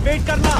Wait करना।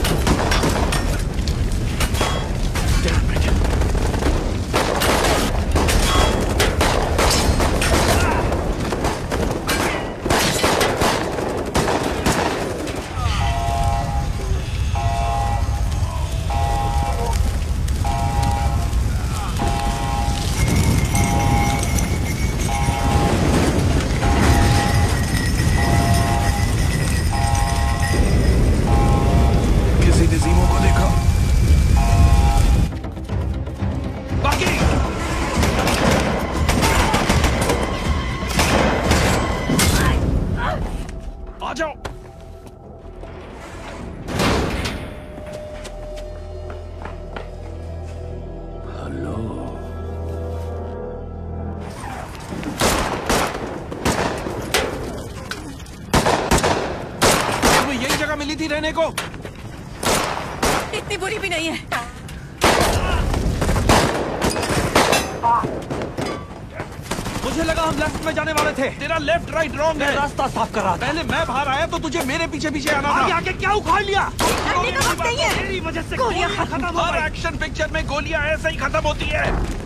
मिली थी रहने को। इतनी बुरी भी नहीं है। मुझे लगा हम लेफ्ट में जाने वाले थे। तेरा लेफ्ट राइट रॉन्ग है। रास्ता साफ कर रहा था। पहले मैं बाहर आया तो तुझे मेरे पीछे पीछे आना था। आगे क्या उखाड़ लिया? का वक्त नहीं है। तेरी वजह से गोलियां खत्म हो गई। हर एक्शन पिक्चर में गोलियां ऐसे ही खत्म होती है।